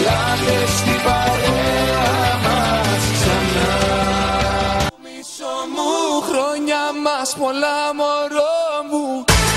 Λάθες στην παρέα μας ξανά. Μισό μου χρόνια μας πολλά μωρό μου.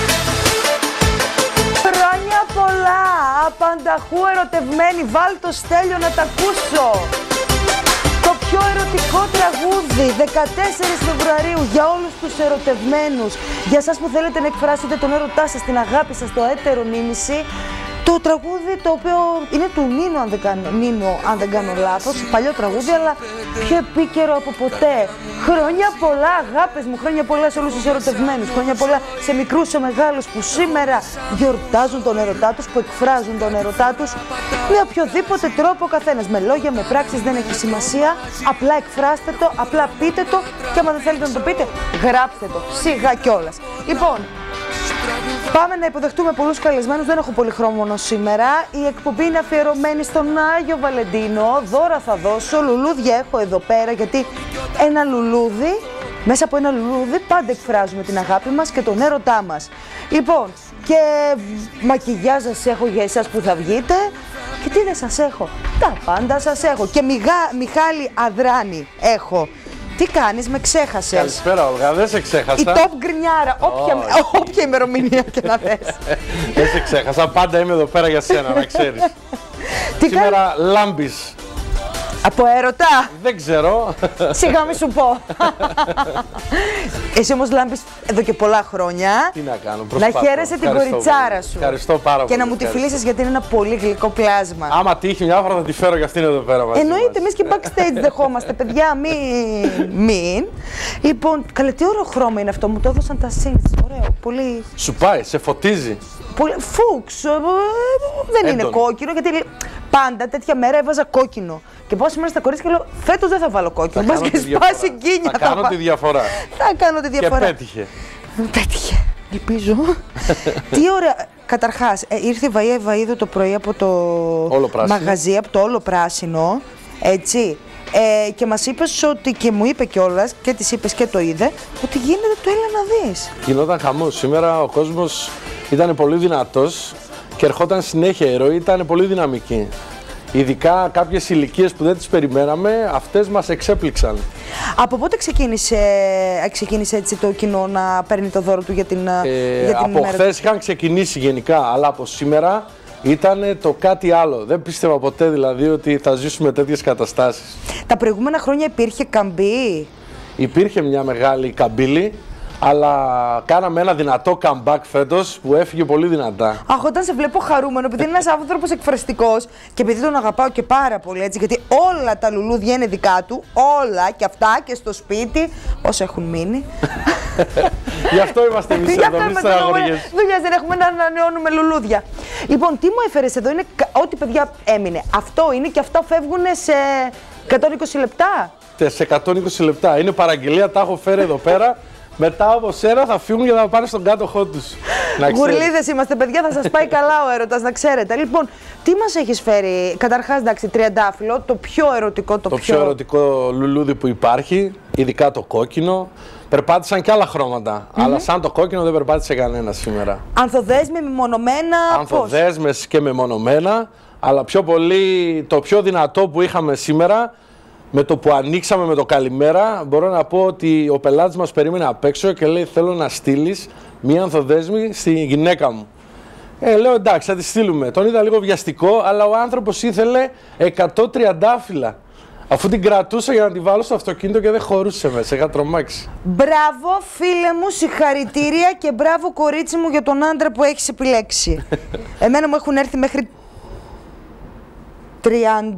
Χρόνια πολλά, απανταχού ερωτευμένη, βάλ το Στέλιο να τ' ακούσω. Το πιο ερωτικό τραγούδι, 14 Φεβρουαρίου, για όλους τους ερωτευμένους, για εσάς που θέλετε να εκφράσετε τον έρωτά σας, την αγάπη σας, το έτερο νήμιση. Το τραγούδι το οποίο είναι του Νίνο, αν δεν κάνω λάθος, παλιό τραγούδι, αλλά πιο επίκαιρο από ποτέ. Χρόνια πολλά, αγάπες μου, χρόνια πολλά σε όλους τους ερωτευμένους, χρόνια πολλά σε μικρούς, σε μεγάλους που σήμερα γιορτάζουν τον ερωτά τους, που εκφράζουν τον ερωτά τους με οποιοδήποτε τρόπο ο καθένας. Με λόγια, με πράξεις, δεν έχει σημασία. Απλά εκφράστε το, απλά πείτε το και άμα δεν θέλετε να το πείτε, γράψτε το, σιγά κιόλας. Λοιπόν, πάμε να υποδεχτούμε πολλούς καλεσμένους, δεν έχω πολύ χρόνο σήμερα. Η εκπομπή είναι αφιερωμένη στον Άγιο Βαλεντίνο. Δώρα θα δώσω, λουλούδια έχω εδώ πέρα, γιατί ένα λουλούδι, μέσα από ένα λουλούδι πάντα εκφράζουμε την αγάπη μας και τον έρωτά μας. Λοιπόν, και μακιγιάζ σας έχω για εσάς που θα βγείτε. Και τι δεν σας έχω, τα πάντα σας έχω. Και Μιχάλη Αδράνη έχω. Τι κάνεις, με ξέχασες. Καλησπέρα, Όλγα, δεν σε ξέχασα. Η top γκρινιάρα, όποια ημερομηνία και να θες. Δεν σε ξέχασα, πάντα είμαι εδώ πέρα για σένα, να ξέρεις. Σήμερα λάμπεις. Από έρωτα. Δεν ξέρω. Σιγά μη σου πω. Εσύ όμως λάμπεις εδώ και πολλά χρόνια. Τι να κάνω, προσπαθώ. Να χαίρεσαι την κοριτσάρα σου. Ευχαριστώ πάρα πολύ. Και να μου τη φιλήσεις, γιατί είναι ένα πολύ γλυκό πλάσμα. Άμα τύχει μια φορά θα τη φέρω για αυτήν εδώ πέρα μαζί. Εννοείται, εμείς και backstage δεχόμαστε, παιδιά, μην. Λοιπόν, καλέ, τι ωραίο χρώμα είναι αυτό, μου το έδωσαν τα synths, ωραίο, πολύ. Σου πάει, σε φωτίζει. Πολύ φούξ, δεν είναι κόκκινο, γιατί πάντα τέτοια μέρα έβαζα κόκκινο. Και πάω σήμερα στα κορίτσια και λέω: φέτος δεν θα βάλω κόκκινο. Μπας και σπάσει γκίνια. Θα κάνω τη διαφορά. Θα κάνω τη διαφορά. Και πέτυχε. Πέτυχε. Ελπίζω. Τι ωραία. Καταρχάς, ήρθε η Βαΐα Ευαΐδου το πρωί από το μαγαζί, από το Όλο Πράσινο. Έτσι. Και μας είπες ότι, και μου είπε κιόλας, και της είπες και το είδε, ότι γίνεται το έλα να δεις. Γινόταν χαμός. Σήμερα ο κόσμος ήταν πολύ δυνατός και ερχόταν συνέχεια. Η ροή ήταν πολύ δυναμική. Ειδικά κάποιες ηλικίες που δεν τις περιμέναμε, αυτές μας εξέπληξαν. Από πότε ξεκίνησε έτσι το κοινό να παίρνει το δώρο του για την από χθες είχαν ξεκινήσει γενικά, αλλά από σήμερα ήταν το κάτι άλλο. Δεν πίστευα ποτέ δηλαδή ότι θα ζήσουμε τέτοιες καταστάσεις. Τα προηγούμενα χρόνια υπήρχε καμπή. Υπήρχε μια μεγάλη καμπύλη, αλλά κάναμε ένα δυνατό comeback φέτος που έφυγε πολύ δυνατά. Αχ, όταν σε βλέπω χαρούμενο, επειδή είναι ένας άνθρωπος εκφραστικός και επειδή τον αγαπάω και πάρα πολύ, έτσι, γιατί όλα τα λουλούδια είναι δικά του, όλα και αυτά και στο σπίτι, όσα έχουν μείνει. Γι' αυτό είμαστε εμείς εδώ, εμείς αγοριές. Δουλειάς δεν έχουμε να ανανεώνουμε λουλούδια. Λοιπόν, τι μου έφερες εδώ, είναι ό,τι παιδιά έμεινε. Αυτό είναι και αυτά φεύγουν σε 120 λεπτά. Σε 120 λεπτά. Είναι παραγγελία, τα έχω φέρει εδώ πέρα. Μετά από σένα θα φύγουν και θα πάνε στον κάτοχό τους. Γουρλίδες είμαστε, παιδιά, θα σας πάει καλά ο έρωτας, να ξέρετε. Λοιπόν, τι μας έχεις φέρει? Καταρχάς, εντάξει, τριαντάφυλλο, το πιο ερωτικό, το πιο ερωτικό λουλούδι που υπάρχει, ειδικά το κόκκινο. Περπάτησαν και άλλα χρώματα, αλλά σαν το κόκκινο δεν περπάτησε κανένα σήμερα. Ανθοδέσμοι, μεμονωμένα, ανθοδέσμες και μεμονωμένα, αλλά πιο πολύ, το πιο δυνατό που είχαμε σήμερα, με το που ανοίξαμε με το καλημέρα, μπορώ να πω ότι ο πελάτης μας περίμενε απ' έξω και λέει: θέλω να στείλεις μία ανθοδέσμη στη γυναίκα μου. Λέω: εντάξει, θα τη στείλουμε. Τον είδα λίγο βιαστικό, αλλά ο άνθρωπος ήθελε 100 τριαντάφυλλα. Αφού την κρατούσα για να τη βάλω στο αυτοκίνητο και δεν χωρούσε μέσα, είχα τρομάξει. Μπράβο, φίλε μου, συγχαρητήρια και μπράβο, κορίτσι μου, για τον άντρα που έχεις επιλέξει. Εμένα μου έχουν έρθει μέχρι 34.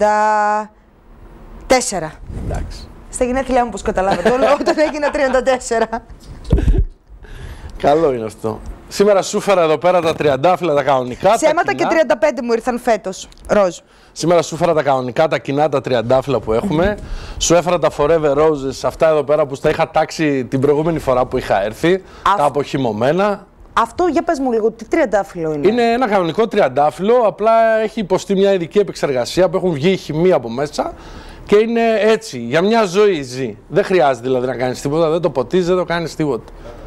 Εντάξει. Στα γενέθλιά μου, πώς καταλάβατε, όταν έγινα 34. Καλό είναι αυτό. Σήμερα σου έφερα εδώ πέρα τα τριαντάφυλλα τα κανονικά. Ψέματα και 35 μου ήρθαν φέτος, ροζ. Σήμερα σου έφερα τα κανονικά, τα κοινά, τα τριαντάφυλλα που έχουμε. Σου έφερα τα Forever Roses, αυτά εδώ πέρα που τα είχα τάξει την προηγούμενη φορά που είχα έρθει. Τα αποχυμωμένα. Αυτό, για πες μου λίγο, τι τριαντάφυλλο είναι? Είναι ένα κανονικό τριαντάφυλλο, απλά έχει υποστεί μια ειδική επεξεργασία που έχουν βγει χημεία από μέσα. Και είναι έτσι, για μια ζωή ζει. Δεν χρειάζεται δηλαδή να κάνεις τίποτα, δεν το ποτίζεις, δεν το κάνεις τίποτα.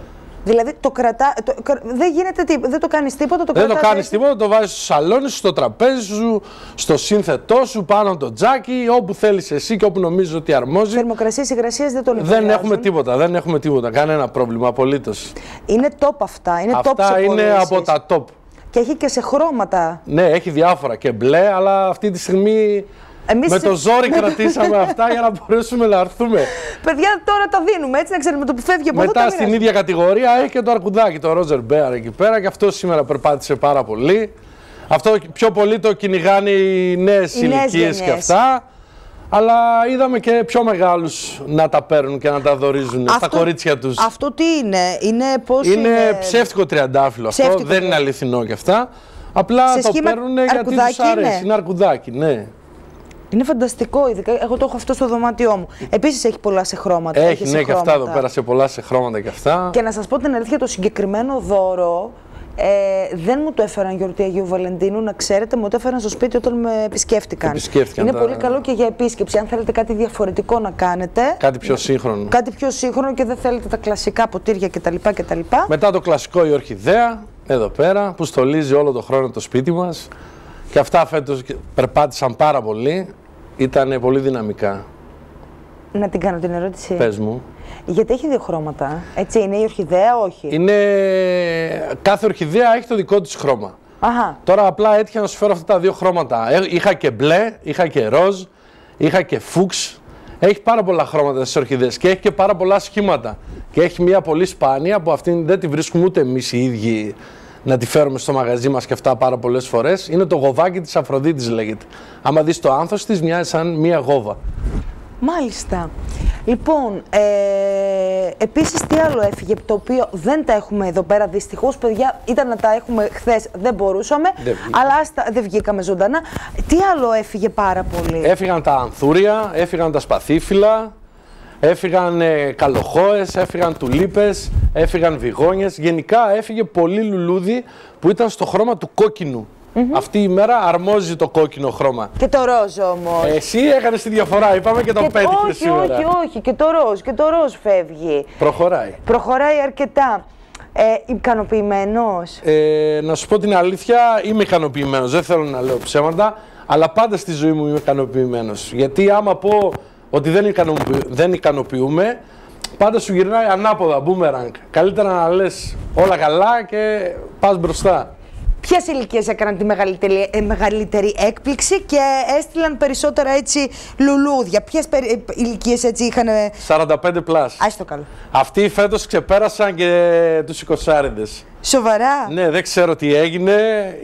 Δηλαδή δεν γίνεται τίποτα, δεν το κάνεις τίποτα, δεν το κάνεις τίποτα, το βάζεις στο σαλόνι σου, στο τραπέζι σου, στο σύνθετό σου, πάνω από το τζάκι, όπου θέλεις εσύ και όπου νομίζεις ότι αρμόζει. Θερμοκρασίες, υγρασίες δεν τον επηρεάζουν. Δεν έχουμε τίποτα, κανένα πρόβλημα απολύτως. Είναι top αυτά, είναι top. Αυτά είναι από τα top. Και έχει και σε χρώματα. Ναι, έχει διάφορα και μπλε, αλλά αυτή τη στιγμή με το ζόρι κρατήσαμε αυτά για να μπορέσουμε να έρθουμε. Παιδιά, τώρα τα δίνουμε έτσι, να ξέρουμε το που φεύγει από μετά εδώ. Μετά στην ίδια κατηγορία έχει και το αρκουδάκι, το Roger Bear εκεί πέρα, και αυτό σήμερα περπάτησε πάρα πολύ. Αυτό πιο πολύ το κυνηγάνε οι νέες ηλικίες και αυτά. Αλλά είδαμε και πιο μεγάλους να τα παίρνουν και να τα δωρίζουν στα κορίτσια τους. Αυτό τι είναι, είναι ψεύτικο τριαντάφυλλο. Αυτό δεν είναι αληθινό και αυτά. Απλά το παίρνουν γιατί τους αρέσει. Είναι αρκουδάκι, ναι. Είναι φανταστικό, ειδικά εγώ το έχω αυτό στο δωμάτιό μου. Επίσης έχει πολλά σε χρώματα. Έχει, ναι, και αυτά εδώ πέρα σε πολλά σε χρώματα και αυτά. Και να σας πω την αλήθεια, το συγκεκριμένο δώρο δεν μου το έφεραν γιορτή Αγίου Βαλεντίνου, να ξέρετε, μου το έφεραν στο σπίτι όταν με επισκέφτηκαν. Είναι πολύ καλό και για επίσκεψη. Αν θέλετε κάτι διαφορετικό να κάνετε. Κάτι πιο σύγχρονο. Κάτι πιο σύγχρονο και δεν θέλετε τα κλασικά ποτήρια κτλ. Μετά το κλασικό η ορχιδέα, εδώ πέρα, που στολίζει όλο το χρόνο το σπίτι μας. Και αυτά φέτος περπάτησαν πάρα πολύ. Ήταν πολύ δυναμικά. Να την κάνω την ερώτηση. Πες μου. Γιατί έχει δύο χρώματα, έτσι, είναι η ορχιδέα, όχι? Κάθε ορχιδέα έχει το δικό της χρώμα. Αχα. Τώρα απλά έτυχε να σου φέρω αυτά τα δύο χρώματα. Είχα και μπλε, είχα και ροζ, είχα και φούξ. Έχει πάρα πολλά χρώματα στις ορχιδέες και έχει και πάρα πολλά σχήματα. Και έχει μια πολύ σπάνια που αυτήν δεν τη βρίσκουμε ούτε εμείς οι ίδιοι να τη φέρουμε στο μαγαζί μας και αυτά πάρα πολλές φορές. Είναι το γοβάκι της Αφροδίτης, λέγεται. Άμα δεις το άνθος της, μοιάζει σαν μια γόβα. Μάλιστα. Λοιπόν, επίσης τι άλλο έφυγε, το οποίο δεν τα έχουμε εδώ πέρα δυστυχώς, παιδιά, ήταν να τα έχουμε χθες, δεν μπορούσαμε, αλλά δεν βγήκαμε ζωντανά. Τι άλλο έφυγε πάρα πολύ? Έφυγαν τα ανθούρια, έφυγαν τα σπαθίφυλλα, έφυγαν καλοχώες, έφυγαν τουλίπες, έφυγαν βιγόνιες. Γενικά έφυγε πολύ λουλούδι που ήταν στο χρώμα του κόκκινου. Αυτή η μέρα αρμόζει το κόκκινο χρώμα. Και το ροζ όμως. Εσύ έκανες τη διαφορά, είπαμε και το πέτυχες σήμερα. Όχι, και το ροζ φεύγει. Προχωράει αρκετά. Ικανοποιημένος? Να σου πω την αλήθεια, είμαι ικανοποιημένος, δεν θέλω να λέω ψέματα, αλλά πάντα στη ζωή μου είμαι ικανοποιημένος. Γιατί άμα πω ότι δεν ικανοποιούμε, πάντα σου γυρνάει ανάποδα, boomerang. Καλύτερα να λες όλα καλά και πας μπροστά. Ποιες ηλικίες έκαναν τη μεγαλύτερη έκπληξη και έστειλαν περισσότερα έτσι λουλούδια? Ποιες ηλικίες έτσι είχαν? 45 πλάς. Ας το καλό. Αυτοί φέτος ξεπέρασαν και τους 20άριδες. Σοβαρά? Ναι, δεν ξέρω τι έγινε.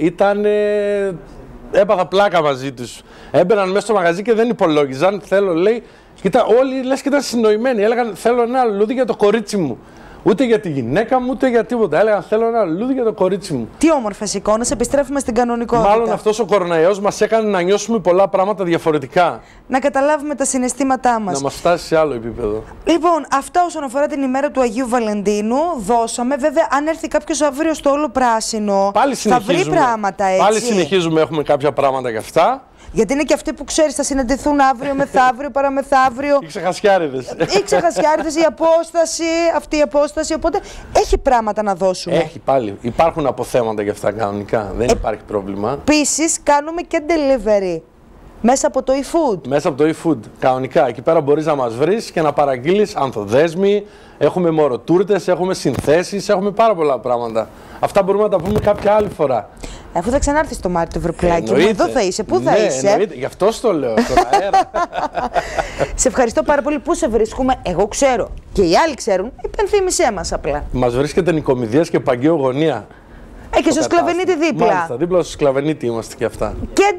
Έπαθα πλάκα μαζί τους. Έμπαιναν μέσα στο μαγαζί και δεν υπολόγιζαν. Θέλω, λέει, όλοι λες και ήταν συνοημένοι. Έλεγαν, θέλω ένα λουλούδι για το κορίτσι μου. Ούτε για τη γυναίκα μου, ούτε για τίποτα. Έλεγα, θέλω ένα λουλούδι για το κορίτσι μου. Τι όμορφες εικόνες, επιστρέφουμε στην κανονικότητα. Μάλλον αυτός ο κορονοϊός μας έκανε να νιώσουμε πολλά πράγματα διαφορετικά. Να καταλάβουμε τα συναισθήματά μας. Να μας φτάσει σε άλλο επίπεδο. Λοιπόν, αυτά όσον αφορά την ημέρα του Αγίου Βαλεντίνου δώσαμε. Βέβαια, αν έρθει κάποιος αύριο στο όλο πράσινο, θα βρει πράγματα έτσι. Πάλι συνεχίζουμε, έχουμε κάποια πράγματα γι' αυτά. Γιατί είναι και αυτοί που ξέρεις θα συναντηθούν αύριο, μεθαύριο, παραμεθαύριο. Οι ξεχασιάριδες. Οι ξεχασιάριδες, αυτή η απόσταση. Οπότε έχει πράγματα να δώσουμε. Έχει πάλι. Υπάρχουν αποθέματα για αυτά κανονικά. Δεν υπάρχει πρόβλημα. Επίσης, κάνουμε και delivery. Μέσα από το eFood. Μέσα από το eFood. Κανονικά. Εκεί πέρα μπορείς να μας βρεις και να παραγγείλεις ανθοδέσμοι. Έχουμε μωροτούρτες, έχουμε συνθέσεις, έχουμε πάρα πολλά πράγματα. Αυτά μπορούμε να τα πούμε κάποια άλλη φορά. Αφού θα ξανάρθεις στο Μάρτιο Ευρωπλάκι, εδώ θα είσαι, πού θα είσαι? Εννοείται. Γι' αυτό το λέω στον αέρα. Σε ευχαριστώ πάρα πολύ. Πού σε βρίσκουμε? Εγώ ξέρω και οι άλλοι ξέρουν. Υπενθύμησέ μας απλά. Μας βρίσκεται Νικομηδίας και Παγκαίου Γωνία. Και στο Σκλαβενίτη δίπλα. Μάλιστα, δίπλα στο Σκλαβενίτη είμαστε και αυτά.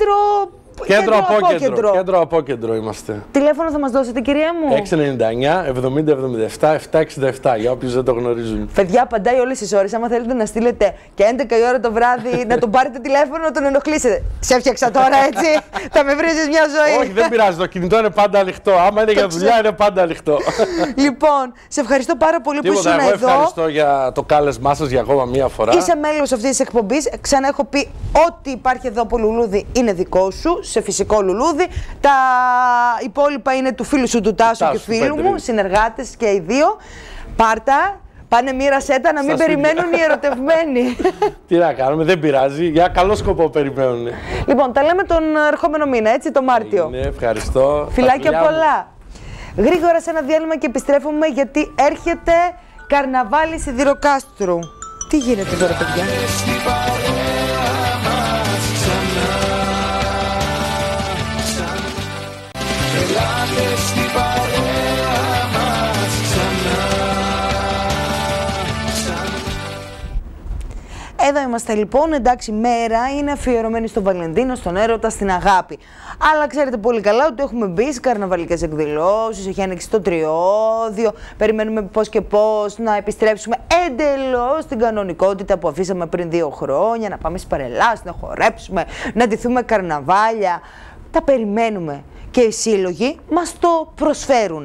Κέντρο απόκεντρο είμαστε. Τηλέφωνο θα μας δώσετε, κυρία μου? 699 70 77 767, για όποιους δεν το γνωρίζουν. Παιδιά, απαντάει όλες τις ώρες. Άμα θέλετε να στείλετε και 11 η ώρα το βράδυ να τον πάρετε τηλέφωνο, να τον ενοχλήσετε. Σε έφτιαξα τώρα, έτσι. Θα με βρίζεις μια ζωή. Όχι, δεν πειράζει. Το κινητό είναι πάντα ανοιχτό. Άμα είναι για δουλειά, είναι πάντα ανοιχτό. Λοιπόν, σε ευχαριστώ πάρα πολύ που ήσουν εδώ. Εγώ ευχαριστώ για το κάλεσμά σας για ακόμα μία φορά. Είσαι μέλος αυτής της εκπομπής. Ξανά έχω πει, ό,τι υπάρχει εδώ από λουλούδι είναι δικό σου. Σε φυσικό λουλούδι. Τα υπόλοιπα είναι του φίλου σου του Τάσου και φίλου μου, συνεργάτες και οι δύο. Πάρτα, Πάνε μία σέτα να μην περιμένουν οι ερωτευμένοι. Τι να κάνουμε, δεν πειράζει. Για καλό σκοπό περιμένουν. Λοιπόν, τα λέμε τον ερχόμενο μήνα, έτσι, το Μάρτιο. Ναι, ευχαριστώ. Φιλάκια πολλά. Γρήγορα σε ένα διάλειμμα και επιστρέφουμε, γιατί έρχεται καρναβάλι Σιδηροκάστρου. Τι γίνεται τώρα, παιδιά? Εδώ είμαστε λοιπόν, εντάξει, μέρα είναι αφιερωμένη στο Βαλεντίνο, στον έρωτα, στην αγάπη. Αλλά ξέρετε πολύ καλά ότι έχουμε μπει σε καρναβαλικές εκδηλώσεις, έχει ανοίξει το τριώδιο, περιμένουμε πώς και πώς να επιστρέψουμε εντελώς στην κανονικότητα που αφήσαμε πριν 2 χρόνια, να πάμε στις παρελάσεις, να χορέψουμε, να ντυθούμε καρναβάλια. Τα περιμένουμε και οι σύλλογοι μας το προσφέρουν.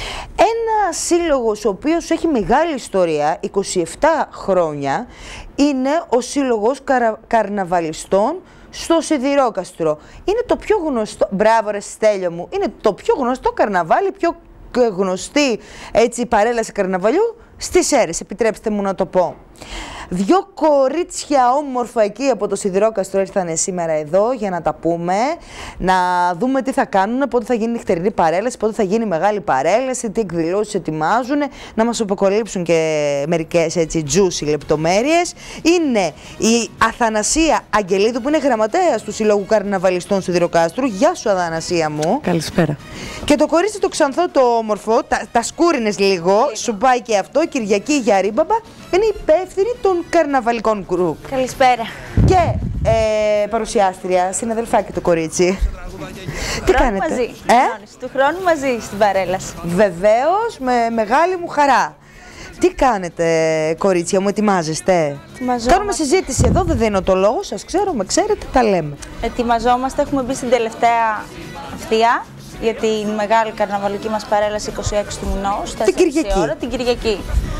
Ένα σύλλογος ο οποίος έχει μεγάλη ιστορία, 27 χρόνια, είναι ο Σύλλογος Καρναβαλιστών στο Σιδηρόκαστρο. Είναι το πιο γνωστό, μπράβο ρε Στέλιο μου, είναι το πιο γνωστό καρναβάλι, πιο γνωστή έτσι παρέλαση καρναβαλιού στις Σέρρες, επιτρέψτε μου να το πω. 2 κορίτσια όμορφα εκεί από το Σιδηρόκαστρο ήρθανε σήμερα εδώ για να τα πούμε, να δούμε τι θα κάνουν, πότε θα γίνει νυχτερινή παρέλαση, πότε θα γίνει μεγάλη παρέλαση, τι εκδηλώσεις ετοιμάζουν, να μας αποκαλύψουν και μερικές έτσι juicy λεπτομέρειες. Είναι η Αθανασία Αγγελίδου, που είναι γραμματέας του Συλλόγου Καρναβαλιστών Σιδηροκάστρου. Γεια σου, Αθανασία μου. Καλησπέρα. Και το κορίτσι το ξανθό το όμορφο, τα σκούρινες λίγο, σου πάει και αυτό, Κυριακή Γιαρίμπαμπα, είναι υπεύθυνη των καρναβαλικών γκρουπ. Καλησπέρα. Και παρουσιάστρια, συναδελφάκι το κορίτσι. Τι κάνετε? Μαζί. Του χρόνου μαζί στην παρέλαση. Βεβαίως, με μεγάλη μου χαρά. Τι κάνετε, κορίτσια μου, ετοιμάζεστε? Κάνουμε συζήτηση εδώ, δεν δίνω το λόγο σας, ξέρω, με ξέρετε, τα λέμε. Ετοιμαζόμαστε, έχουμε μπει στην τελευταία ευθεία για την μεγάλη καρναβαλική μας παρέλαση 26 του μηνός, 4 η ώρα, την Κυριακή.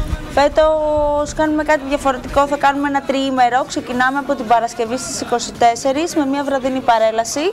Φέτος κάνουμε κάτι διαφορετικό, θα κάνουμε ένα τριήμερο, ξεκινάμε από την Παρασκευή στις 24 με μια βραδινή παρέλαση.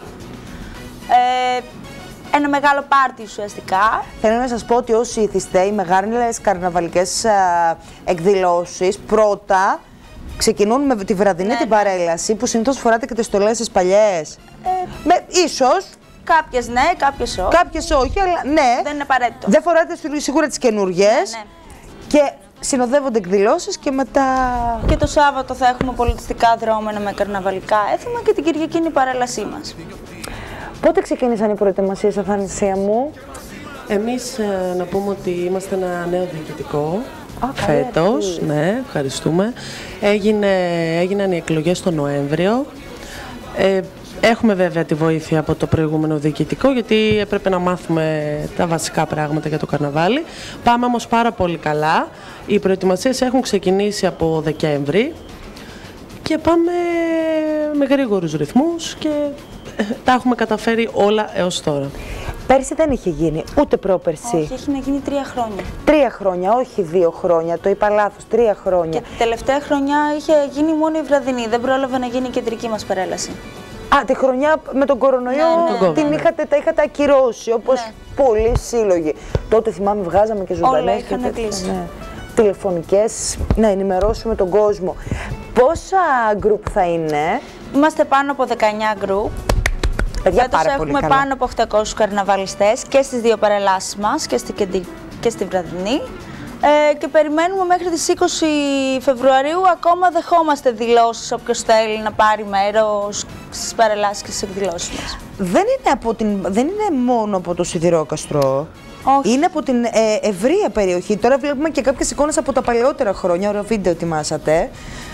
Ένα μεγάλο πάρτι ουσιαστικά. Θέλω να σας πω ότι όσοι ήθιστε οι μεγάλες καρναβαλικές εκδηλώσεις πρώτα ξεκινούν με τη βραδινή την παρέλαση, που συνήθως φοράτε και τις στολές τις παλιές. Ίσως. Κάποιες ναι, κάποιες όχι. Κάποιες όχι, αλλά ναι. Δεν είναι απαραίτητο. Δεν φοράτε σίγουρα τις καινούργιες. Ναι. Και συνοδεύονται εκδηλώσεις και μετά. Και το Σάββατο θα έχουμε πολιτιστικά δρόμενα με καρναβαλικά έθιμα και την Κυριακή είναι η παρέλασή μας. Πότε ξεκίνησαν οι προετοιμασίες, Αθανασία μου? Εμείς να πούμε ότι είμαστε ένα νέο διοικητικό φέτος. Ναι, ευχαριστούμε. Έγιναν οι εκλογές τον Νοέμβριο. Έχουμε βέβαια τη βοήθεια από το προηγούμενο διοικητικό, γιατί έπρεπε να μάθουμε τα βασικά πράγματα για το καρναβάλι. Πάμε όμως πάρα πολύ καλά. Οι προετοιμασίες έχουν ξεκινήσει από Δεκέμβρη και πάμε με γρήγορους ρυθμούς και τα έχουμε καταφέρει όλα έως τώρα. Πέρσι δεν είχε γίνει, ούτε πρόπερσι. Όχι, έχει να γίνει 3 χρόνια. 3 χρόνια, όχι 2 χρόνια, το είπα λάθος, 3 χρόνια. Και την τελευταία χρονιά είχε γίνει μόνο η βραδινή, δεν πρόλαβε να γίνει η κεντρική μας παρέλαση. Α, τη χρονιά με τον κορονοϊό την τα είχατε ακυρώσει, όπως πολλοί σύλλογοι. Τότε θυμάμαι βγάζαμε και ζωντανές. Όλα είχαν κλείσει. Ναι. Τηλεφωνικές, να ενημερώσουμε τον κόσμο. Πόσα γκρουπ θα είναι? Είμαστε πάνω από 19 γκρουπ. Φέτος έχουμε πάνω από 800 καρναβαλιστές και στις 2 παρελάσεις μας, και στη βραδινή. Και περιμένουμε μέχρι τις 20 Φεβρουαρίου, ακόμα δεχόμαστε δηλώσεις όποιος θέλει να πάρει μέρος στις παρελάσεις και στις εκδηλώσεις μας. Δεν είναι μόνο από το Σιδηρόκαστρο. Όχι. Είναι από την ευρεία περιοχή. Τώρα βλέπουμε και κάποιες εικόνες από τα παλαιότερα χρόνια, ωραίο βίντεο ετοιμάσατε.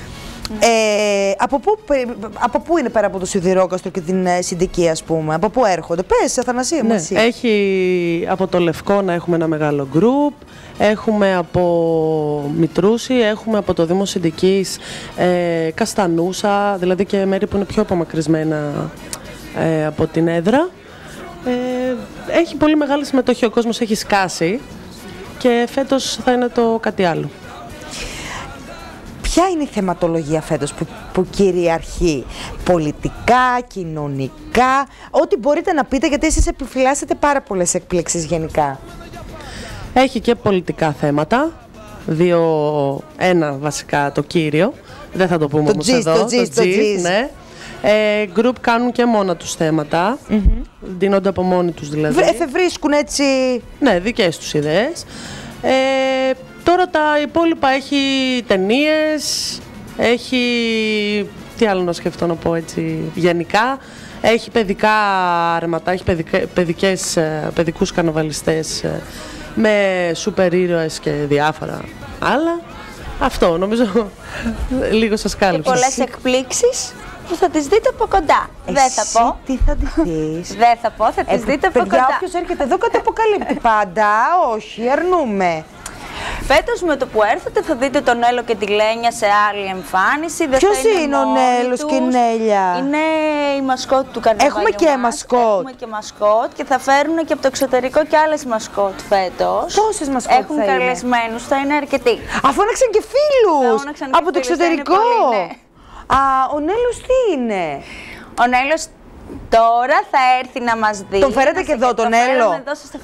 Από πού είναι πέρα από το Σιδηρόκαστρο και την Συντική, ας πούμε? Από πού έρχονται? Πες, Αθανασία μου, εσύ. Έχει από το Λευκόνα έχουμε ένα μεγάλο γκρουπ. Έχουμε από Μητρούση, έχουμε από το Δήμο Συντικής, Καστανούσα, δηλαδή και μέρη που είναι πιο απομακρυσμένα από την έδρα. Έχει πολύ μεγάλη συμμετοχή, ο κόσμος έχει σκάσει και φέτος θα είναι το κάτι άλλο. Ποια είναι η θεματολογία φέτος που κυριαρχεί? Πολιτικά, κοινωνικά, ό,τι μπορείτε να πείτε, γιατί εσείς επιφυλάσσετε πάρα πολλές εκπλήξεις γενικά. Έχει και πολιτικά θέματα, Ένα βασικά το κύριο. Δεν θα το πούμε όμως εδώ. Το GIS, ναι. Group κάνουν και μόνα τους θέματα. Δίνονται από μόνοι τους δηλαδή. Εφευρίσκουν έτσι. Ναι, δικές τους ιδέες. Τώρα τα υπόλοιπα έχει ταινίες, έχει... Τι άλλο να σκεφτώ να πω έτσι γενικά. Έχει παιδικά άρματα, έχει παιδικούς καρναβαλιστές με σούπερ ήρωες και διάφορα άλλα. Αυτό νομίζω λίγο σας κάλυψα. Και πολλές εκπλήξεις που θα τις δείτε από κοντά. Δεν θα πω. Τι θα τις δεις? Δεν θα πω, θα τις δείτε από κοντά. Όποιος έρχεται εδώ καταποκαλύπτει πάντα. Όχι, αρνούμε. Φέτος με το που έρθετε θα δείτε τον Νέλο και τη Λένια σε άλλη εμφάνιση. Ποιος είναι ο Νέλος και η Νέλια? Είναι η μασκότ του καρναβαλιού. Έχουμε και μασκότ. Έχουμε και μασκότ και θα φέρουν και από το εξωτερικό και άλλες μασκότ φέτος. Πόσες μασκότ έχουν καλεσμένους, θα είναι αρκετοί. Αφού άναξαν και φίλους από το εξωτερικό. Ναι. Α, ο Νέλος τι είναι? Ο Νέλος τώρα θα έρθει να μας δει. Τον φέρετε και εδώ τον Νέλο?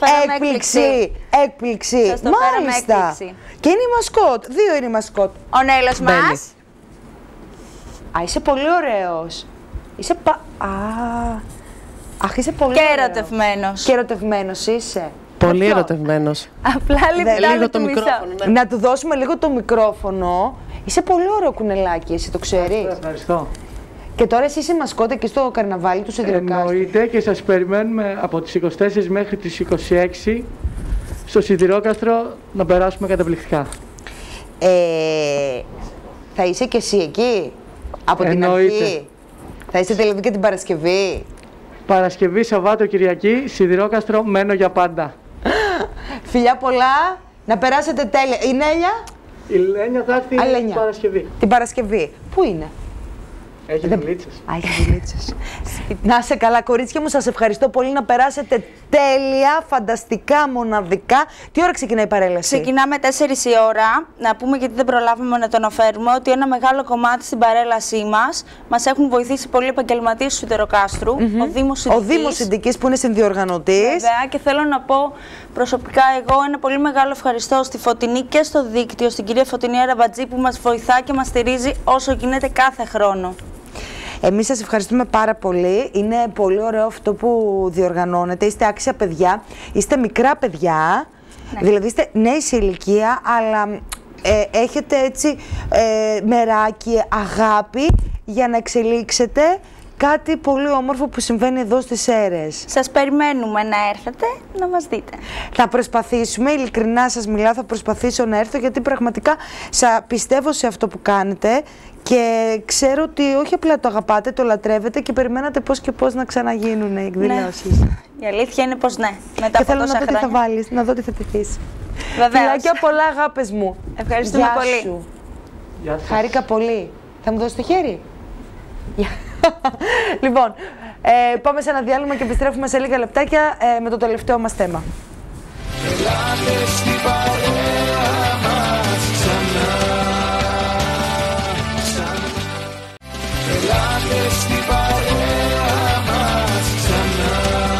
Έκπληξη. Μάλιστα. Και είναι η μασκότ. Δύο είναι η μασκότ. Ο Νέλος μας. Α, είσαι πολύ ωραίος. Είσαι Αχ, είσαι πολύ ωραίος. Και ερωτευμένος. Και ερωτευμένος είσαι. Πολύ ερωτευμένος. Απλά λίγο το μικρόφωνο. Ναι. Να του δώσουμε λίγο το μικρόφωνο. Είσαι πολύ ωραίο κουνελάκι, εσύ το ξέρεις? Ευχαριστώ. Και τώρα εσύ είσαι μασκότα εκεί στο καρναβάλι του Σιδηροκάστρου. Εννοείται, και σας περιμένουμε από τις 24 μέχρι τις 26 στο Σιδηρόκαστρο να περάσουμε καταπληκτικά. Θα είσαι και εσύ εκεί από την αρχή? Θα είσαι δηλαδή και την Παρασκευή? Παρασκευή, Σαββάτο, Κυριακή, Σιδηρόκαστρο, μένω για πάντα. Φιλιά πολλά, να περάσετε τέλεια. Η Νέλια? Η Λένια θα έρθει την Παρασκευή. Την Παρασκευή. Πού είναι? Έχει δουλίτσες. Έχει δουλίτσες. Να είσαι καλά, κορίτσια μου, σας ευχαριστώ πολύ, να περάσετε τέλεια, φανταστικά, μοναδικά. Τι ώρα ξεκινάει η παρέλαση? Ξεκινάμε 4 η ώρα. Να πούμε, γιατί δεν προλάβαμε να το αναφέρουμε, ότι ένα μεγάλο κομμάτι στην παρέλασή μας έχουν βοηθήσει πολλοί επαγγελματίες του Σιδηροκάστρου. Ο Δήμος Συντικής που είναι συνδιοργανωτής. Βέβαια, και θέλω να πω προσωπικά εγώ ένα πολύ μεγάλο ευχαριστώ στη Φωτεινή και στο δίκτυο, στην κυρία Φωτεινή Αραμπατζή, που μας βοηθά και μας στηρίζει όσο γίνεται κάθε χρόνο. Εμείς σας ευχαριστούμε πάρα πολύ. Είναι πολύ ωραίο αυτό που διοργανώνετε. Είστε άξια παιδιά, είστε μικρά παιδιά, δηλαδή είστε νέοι σε ηλικία, αλλά έχετε έτσι μεράκι, αγάπη για να εξελίξετε κάτι πολύ όμορφο που συμβαίνει εδώ στις Σέρρες. Σας περιμένουμε να έρθετε να μας δείτε. Θα προσπαθήσουμε, ειλικρινά σας μιλάω, θα προσπαθήσω να έρθω, γιατί πραγματικά πιστεύω σε αυτό που κάνετε και ξέρω ότι όχι απλά το αγαπάτε, το λατρεύετε και περιμένατε πώς και πώς να ξαναγίνουν οι εκδηλώσεις. Ναι. Η αλήθεια είναι πως ναι. Μετά και θέλω να δω τι θα βάλεις, να δω τι θα τεθείς. Φιλάκια πολλά, αγάπες μου. Ευχαριστούμε πολύ. Σου. Χάρηκα πολύ. Θα μου δώσεις το χέρι? Λοιπόν, πάμε σε ένα διάλειμμα και επιστρέφουμε σε λίγα λεπτάκια με το τελευταίο μας θέμα. Ελάτε στην παρέα μας ξανά. Ελάτε στην παρέα μας ξανά.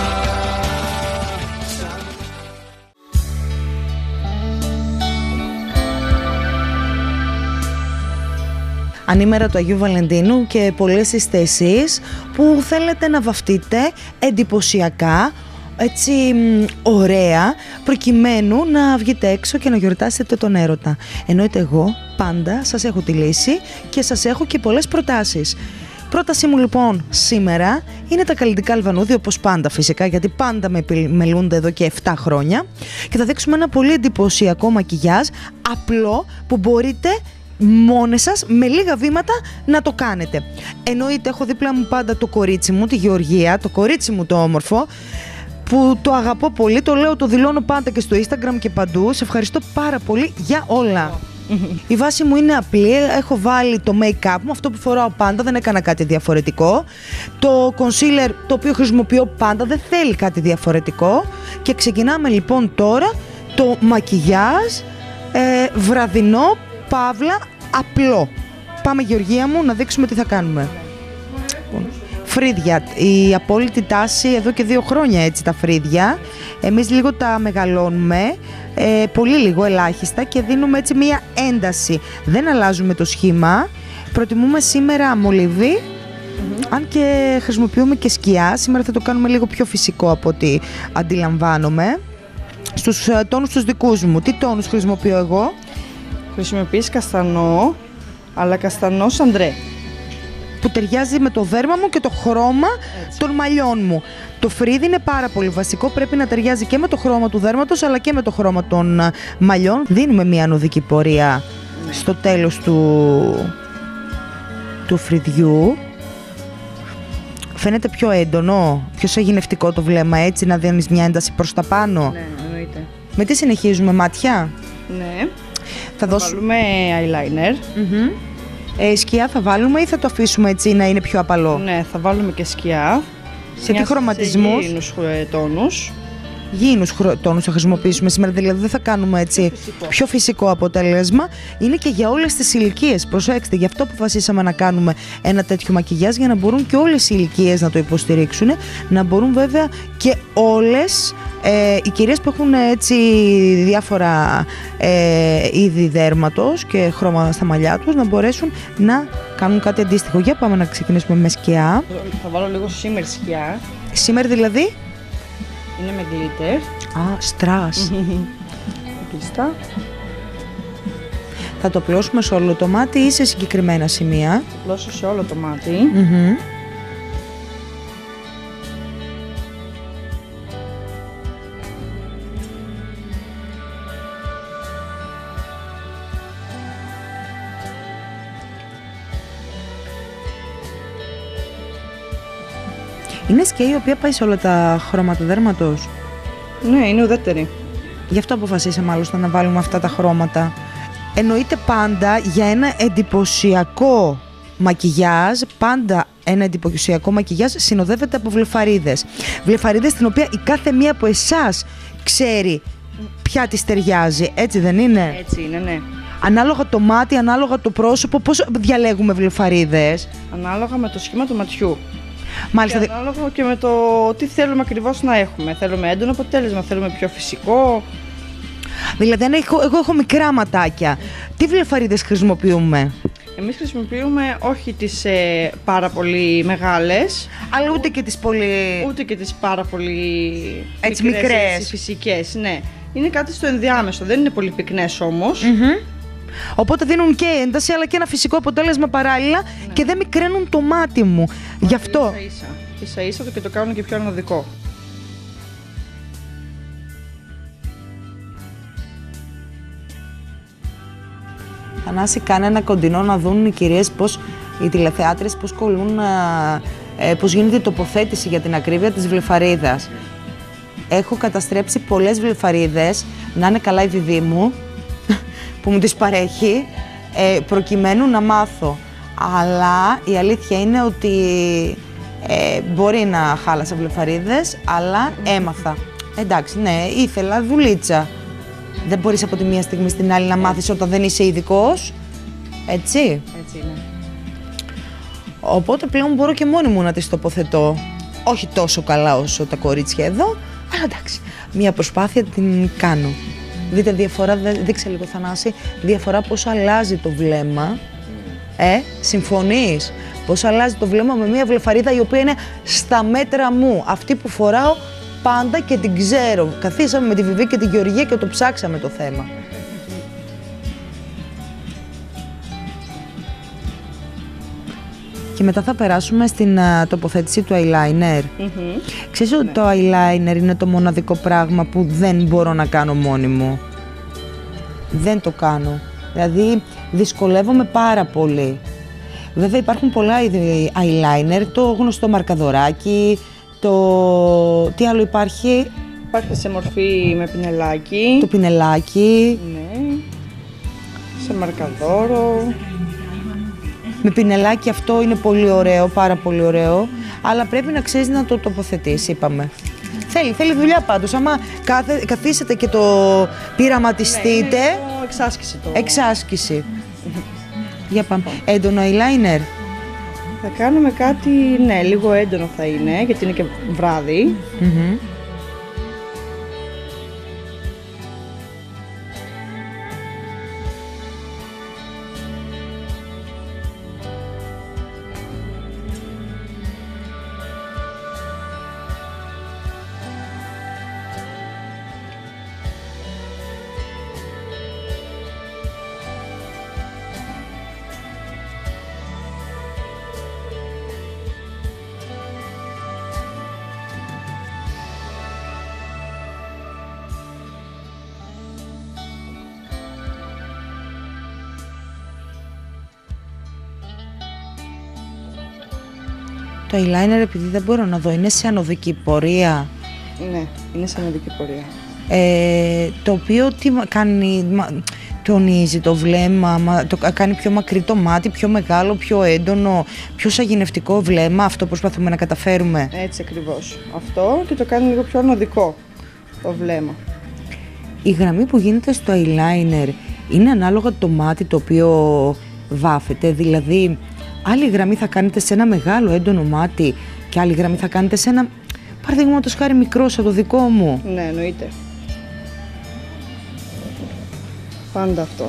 Ανήμερα του Αγίου Βαλεντίνου και πολλές είστε εσείς που θέλετε να βαφτείτε εντυπωσιακά, έτσι ωραία, προκειμένου να βγείτε έξω και να γιορτάσετε τον έρωτα. Εννοείται εγώ πάντα σας έχω τη λύση και σας έχω και πολλές προτάσεις. Πρότασή μου λοιπόν σήμερα είναι τα καλλιτικά Αλβανούδη, όπως πάντα φυσικά, γιατί πάντα με επιμελούνται εδώ και 7 χρόνια, και θα δείξουμε ένα πολύ εντυπωσιακό μακιγιάζ, απλό, που μπορείτε μόνες σας με λίγα βήματα να το κάνετε. Εννοείται έχω δίπλα μου πάντα το κορίτσι μου, τη Γεωργία, το κορίτσι μου το όμορφο, που το αγαπώ πολύ, το λέω, το δηλώνω πάντα και στο Instagram και παντού. Σε ευχαριστώ πάρα πολύ για όλα. Η βάση μου είναι απλή, έχω βάλει το make-up μου, αυτό που φοράω πάντα, δεν έκανα κάτι διαφορετικό. Το concealer το οποίο χρησιμοποιώ πάντα δεν θέλει κάτι διαφορετικό. Και ξεκινάμε λοιπόν τώρα το μακιγιάζ βραδινό, παύλα, απλό. Πάμε Γεωργία μου να δείξουμε τι θα κάνουμε. Φρύδια. Η απόλυτη τάση εδώ και 2 χρόνια έτσι τα φρύδια. Εμείς λίγο τα μεγαλώνουμε, πολύ λίγο, ελάχιστα, και δίνουμε έτσι μία ένταση. Δεν αλλάζουμε το σχήμα. Προτιμούμε σήμερα μολύβι, αν και χρησιμοποιούμε και σκιά. Σήμερα θα το κάνουμε λίγο πιο φυσικό από ό,τι αντιλαμβάνομαι. Στους τόνους τους δικούς μου, τι τόνους χρησιμοποιώ εγώ? Χρησιμοποιείς καστανό, αλλά καστανό σαντρέ. Που ταιριάζει με το δέρμα μου και το χρώμα των μαλλιών μου. Το φρύδι είναι πάρα πολύ βασικό, πρέπει να ταιριάζει και με το χρώμα του δέρματος αλλά και με το χρώμα των μαλλιών. Δίνουμε μια ανωδική πορεία στο τέλος του φρυδιού. Φαίνεται πιο έντονο, πιο σαγηνευτικό το βλέμμα, έτσι, να δίνεις μια ένταση προς τα πάνω. Ναι, εννοείται. Με τι συνεχίζουμε, μάτια? Ναι. Θα βάλουμε eyeliner. Σκιά θα βάλουμε ή θα το αφήσουμε έτσι να είναι πιο απαλό? Ναι, θα βάλουμε και σκιά. Σε τι χρωματισμούς? Σε γήινους τόνους. Γήινους τόνους θα χρησιμοποιήσουμε σήμερα, δηλαδή δεν θα κάνουμε έτσι πιο φυσικό αποτέλεσμα. Είναι και για όλες τις ηλικίες, προσέξτε, γι' αυτό αποφασίσαμε να κάνουμε ένα τέτοιο μακιγιάζ, για να μπορούν και όλες οι ηλικίες να το υποστηρίξουν, να μπορούν βέβαια και όλες οι κυρίες που έχουν έτσι διάφορα είδη δέρματος και χρώμα στα μαλλιά τους, να μπορέσουν να κάνουν κάτι αντίστοιχο. Για πάμε να ξεκινήσουμε με σκιά. Θα βάλω λίγο shimmer σκιά. Shimmer δηλαδή? Είναι με glitter. Α, στρας. Κλειστά. Θα το πλώσουμε σε όλο το μάτι ή σε συγκεκριμένα σημεία? Θα πλώσω σε όλο το μάτι. Είναι σκιά η οποία πάει σε όλα τα χρώματα δέρματος. Ναι, είναι ουδέτερη. Γι' αυτό αποφασίσαμε άλλωστε να βάλουμε αυτά τα χρώματα. Εννοείται πάντα για ένα εντυπωσιακό μακιγιάζ, πάντα ένα εντυπωσιακό μακιγιάζ συνοδεύεται από βλεφαρίδες. Βλεφαρίδες την οποία η κάθε μία από εσάς ξέρει ποια της ταιριάζει, έτσι δεν είναι? Έτσι είναι, ναι. Ανάλογα το μάτι, ανάλογα το πρόσωπο, πώς διαλέγουμε βλεφαρίδες? Ανάλογα με το σχήμα του ματιού. Μάλιστα. Και ανάλογα και με το τι θέλουμε ακριβώς να έχουμε. Θέλουμε έντονο αποτέλεσμα, θέλουμε πιο φυσικό. Δηλαδή, εγώ έχω μικρά ματάκια. Τι βλεφαρίδες χρησιμοποιούμε? Εμείς χρησιμοποιούμε όχι τις πάρα πολύ μεγάλες, αλλά ούτε και τις πολύ... ούτε και τις πάρα πολύ έτσι, μικρές. Φυσικές, ναι. Είναι κάτι στο ενδιάμεσο, δεν είναι πολύ πυκνές όμως. Οπότε δίνουν και ένταση αλλά και ένα φυσικό αποτέλεσμα παράλληλα, και δεν μικραίνουν το μάτι μου. Γι' αυτό. Ίσα-ίσα και το κάνουν και πιο ανωδικό. Θανάση, κάνε ένα κοντινό να δουν οι κυρίες πώς, οι τηλεθεάτρες, πώς κολλούν, πώς γίνεται η τοποθέτηση για την ακρίβεια της βλεφαρίδας. Έχω καταστρέψει πολλές βλεφαρίδες, να είναι καλά η Βιβί μου, που μου τις παρέχει, προκειμένου να μάθω. Αλλά η αλήθεια είναι ότι μπορεί να χάλασα βλεφαρίδες, αλλά έμαθα. Εντάξει, ναι, ήθελα δουλίτσα. Δεν μπορείς από τη μία στιγμή στην άλλη να μάθεις όταν δεν είσαι ειδικός, έτσι. Έτσι είναι. Οπότε πλέον μπορώ και μόνη μου να τις τοποθετώ. Όχι τόσο καλά όσο τα κορίτσια εδώ, αλλά εντάξει, μία προσπάθεια την κάνω. Δείτε διαφορά, δείξε λίγο Θανάση, διαφορά πώς αλλάζει το βλέμμα. Συμφωνείς? Πώς αλλάζει το βλέμμα με μια βλεφαρίδα η οποία είναι στα μέτρα μου. Αυτή που φοράω πάντα και την ξέρω. Καθίσαμε με τη Βιβί και την Γεωργία και το ψάξαμε το θέμα. Και μετά θα περάσουμε στην τοποθέτηση του eyeliner. Ξέρεις ότι το eyeliner είναι το μοναδικό πράγμα που δεν μπορώ να κάνω μόνη μου. Δεν το κάνω. Δηλαδή δυσκολεύομαι πάρα πολύ. Βέβαια υπάρχουν πολλά είδη eyeliner, το γνωστό μαρκαδοράκι, τι άλλο υπάρχει? Υπάρχει σε μορφή με πινελάκι. Το πινελάκι. Ναι. Σε μαρκαδόρο. Με πινελάκι αυτό είναι πολύ ωραίο, πάρα πολύ ωραίο, αλλά πρέπει να ξέρεις να το τοποθετείς, είπαμε. Θέλει δουλειά πάντως, άμα καθίσετε και το πειραματιστείτε. Ναι, εξάσκηση το. Εξάσκηση. Για πάμε. Έντονο eyeliner. Θα κάνουμε κάτι, ναι, λίγο έντονο θα είναι, γιατί είναι και βράδυ. Το eyeliner, επειδή δεν μπορώ να δω, είναι σε ανωδική πορεία. Ναι, είναι σε ανωδική πορεία. Το οποίο τι κάνει, τονίζει το βλέμμα, το κάνει πιο μακρύ το μάτι, πιο μεγάλο, πιο έντονο, πιο σαγηνευτικό βλέμμα, αυτό προσπαθούμε να καταφέρουμε. Έτσι ακριβώς. Αυτό και το κάνει λίγο πιο ανωδικό το βλέμμα. Η γραμμή που γίνεται στο eyeliner είναι ανάλογα το μάτι το οποίο βάφεται, δηλαδή άλλη γραμμή θα κάνετε σε ένα μεγάλο έντονο μάτι και άλλη γραμμή θα κάνετε σε ένα, παραδείγματος χάρη, μικρό σαν το δικό μου. Ναι, εννοείται. Πάντα αυτό.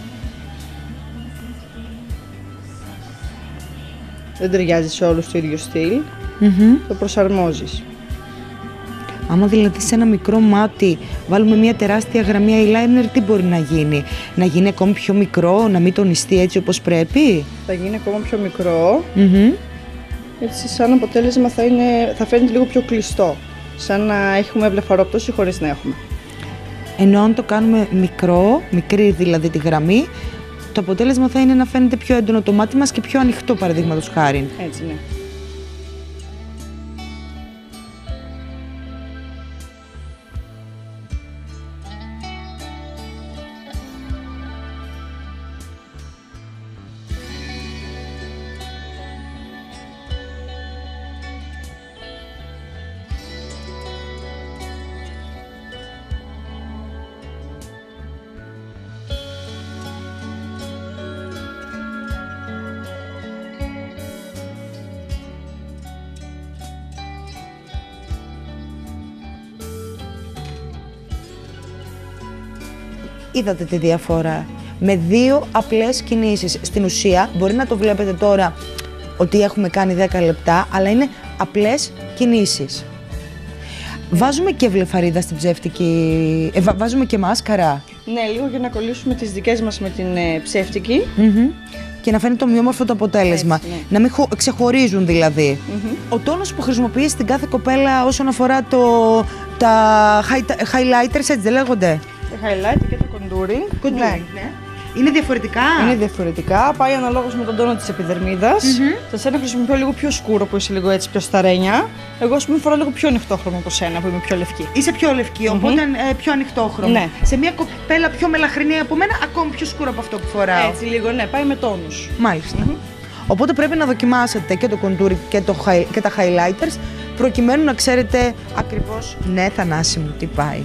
Δεν ταιριάζει σε όλους το ίδιο στυλ. Το προσαρμόζεις. Άμα δηλαδή σε ένα μικρό μάτι βάλουμε μια τεράστια γραμμή eyeliner, τι μπορεί να γίνει? Να γίνει ακόμη πιο μικρό, να μην τονιστεί έτσι όπως πρέπει? Θα γίνει ακόμα πιο μικρό. Έτσι σαν αποτέλεσμα θα φαίνεται λίγο πιο κλειστό. Σαν να έχουμε βλεφαρόπτωση χωρίς να έχουμε. Ενώ αν το κάνουμε μικρή δηλαδή τη γραμμή, το αποτέλεσμα θα είναι να φαίνεται πιο έντονο το μάτι μας και πιο ανοιχτό, παραδείγματος χάρη. Έτσι, ναι. Είδατε τη διαφορά. Με δύο απλές κινήσεις. Στην ουσία μπορεί να το βλέπετε τώρα ότι έχουμε κάνει 10 λεπτά, αλλά είναι απλές κινήσεις. Βάζουμε και βλεφαρίδα στην ψεύτικη, βάζουμε και μάσκαρα. Ναι, λίγο για να κολλήσουμε τις δικές μας με την ψεύτικη. Και να φαίνεται ομοιόμορφο το αποτέλεσμα. Έτσι, ναι. Να μην ξεχωρίζουν δηλαδή. Ο τόνος που χρησιμοποιεί στην κάθε κοπέλα όσον αφορά τα highlighters, έτσι δεν λέγονται? Τα highlight και το contouring. Ναι. Είναι διαφορετικά. Είναι διαφορετικά. Πάει αναλόγως με τον τόνο της επιδερμίδας. Τα σένα χρησιμοποιώ λίγο πιο σκούρο που είσαι λίγο έτσι πιο σταρένια. Εγώ ας πούμε φοράω λίγο πιο ανοιχτόχρωμο από σένα που είμαι πιο λευκή. Είσαι πιο λευκή, οπότε πιο ανοιχτόχρωμο. Ναι. Σε μια κοπέλα πιο μελαχρινή από μένα, ακόμη πιο σκούρο από αυτό που φοράω. Έτσι λίγο, ναι, πάει με τόνους. Μάλιστα. Οπότε πρέπει να δοκιμάσετε και το contouring και τα highlighters προκειμένου να ξέρετε ακριβώς, ναι, Θανάση μου, τι πάει.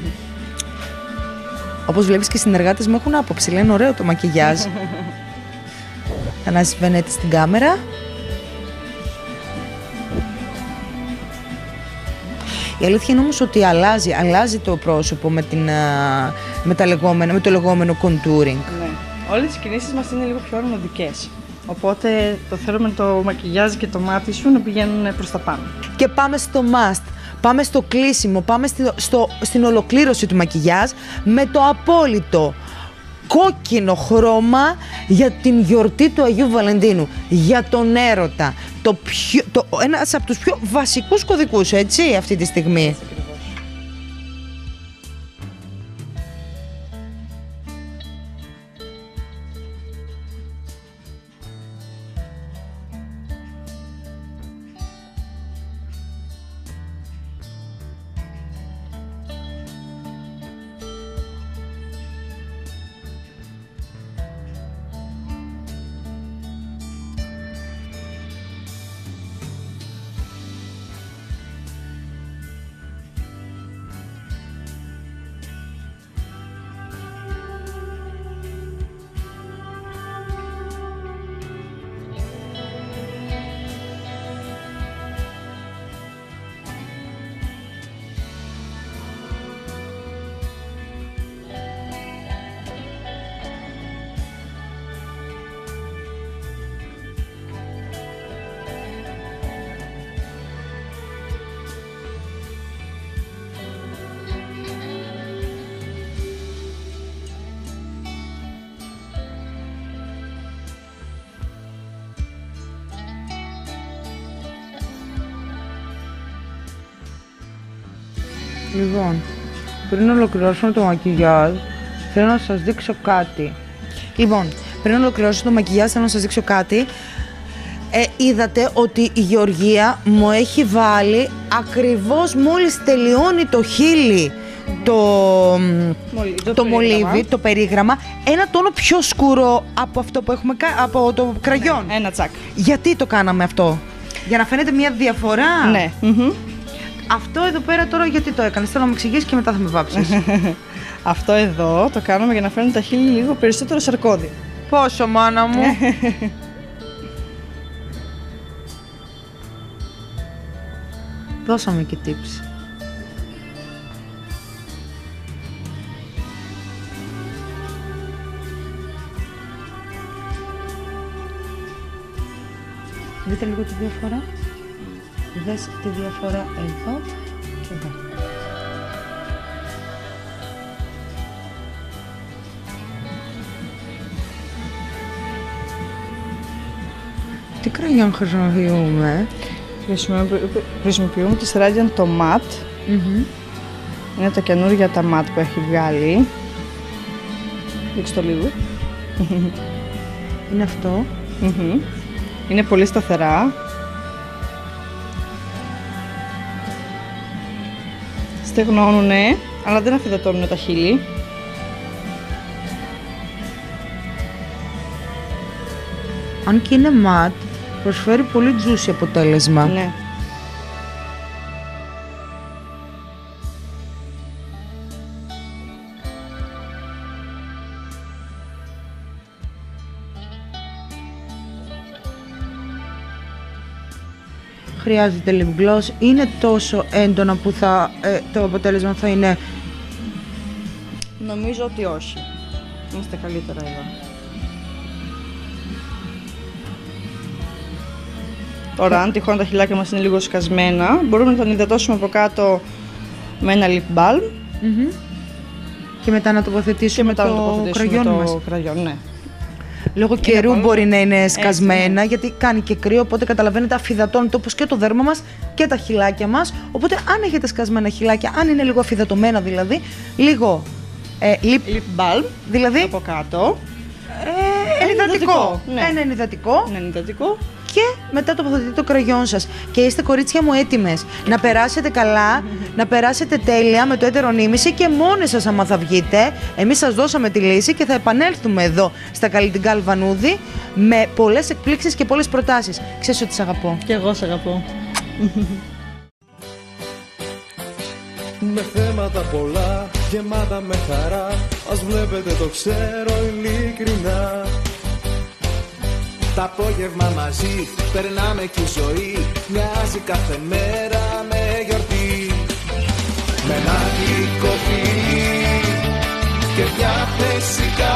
Όπως βλέπεις και οι συνεργάτες μου έχουν άποψη, λένε ωραίο το μακιγιάζ. Θανάσης Βενέτη στην κάμερα. Η αλήθεια είναι όμως ότι αλλάζει το πρόσωπο με το λεγόμενο contouring. Ναι. Όλες οι κινήσεις μας είναι λίγο πιο αρμοντικές. Οπότε το θέλουμε το μακιγιάζ και το μάτι σου να πηγαίνουν προς τα πάνω. Και πάμε στο must. Πάμε στο κλείσιμο, πάμε στην ολοκλήρωση του μακιγιάζ με το απόλυτο κόκκινο για την γιορτή του Αγίου Βαλεντίνου, για τον έρωτα. Ένας από τους πιο βασικούς κωδικούς, έτσι, αυτή τη στιγμή. Λοιπόν, πριν ολοκληρώσουμε το μακιγιάζ, θέλω να σας δείξω κάτι. Είδατε ότι η Γεωργία μου έχει βάλει ακριβώς μόλις τελειώνει το χείλη το μολύβι, το περίγραμμα, ένα τόνο πιο σκούρο από αυτό που έχουμε από το κραγιόν. Ναι, ένα τσακ. Γιατί το κάναμε αυτό? Για να φαίνεται μια διαφορά? Ναι. Αυτό εδώ πέρα τώρα γιατί το έκανες? Θέλω να μου εξηγήσεις και μετά θα με βάψεις. Αυτό εδώ το κάνουμε για να φαίνεται τα χείλη λίγο περισσότερο σαρκώδη. Πόσο, μάνα μου? Δώσαμε και tips. Δείτε λίγο τη διαφορά. Δες τη διαφορά εδώ και εδώ. Τι κραγιόν χρησιμοποιούμε? Χρησιμοποιούμε τη Radiant το matte. Είναι τα καινούργια τα matte που έχει βγάλει. Δείξτε το λίγο. Είναι αυτό. Είναι πολύ σταθερά. Στεγνώνουνε, αλλά δεν αφυδατώνουν τα χείλη. Αν και είναι matte, προσφέρει πολύ juicy αποτέλεσμα. Ναι. Χρειάζεται lip gloss, είναι τόσο έντονα που το αποτέλεσμα θα είναι? Νομίζω ότι όχι. Είμαστε καλύτερα εδώ. Τώρα, αν τυχόν τα χειλάκια μας είναι λίγο σκασμένα, μπορούμε να τα υδατώσουμε από κάτω με ένα lip balm. Και μετά να τοποθετήσουμε το κραγιόν μας. Ναι. Λόγω καιρού μπορεί να είναι σκασμένα, γιατί κάνει και κρύο, οπότε καταλαβαίνετε αφυδατώνεται όπως και το δέρμα μας και τα χειλάκια μας. Οπότε αν έχετε σκασμένα χειλάκια, αν είναι λίγο αφυδατωμένα δηλαδή, λίγο lip balm, δηλαδή από κάτω. ενυδατικό. Ναι. Ένα ενυδατικό. Και μετά τοποθετείτε το κραγιόν σας. Και είστε, κορίτσια μου, έτοιμες να περάσετε καλά, να περάσετε τέλεια με το έτερο νήμιση και μόνοι σας άμα θα βγείτε. Εμείς σας δώσαμε τη λύση και θα επανέλθουμε εδώ στα Καλλιτικά Αλβανούδη με πολλές εκπλήξεις και πολλές προτάσεις. Ξέρεις ότι σ' αγαπώ. Και εγώ σ' αγαπώ. Με θέματα πολλά, γεμάτα με χαρά, ας βλέπετε το ξέρω ειλικρινά. Τ' απόγευμα μαζί περνάμε κι η ζωή μοιάζει κάθε μέρα με γιορτή. Με ένα γλυκό φιλί και μια θέση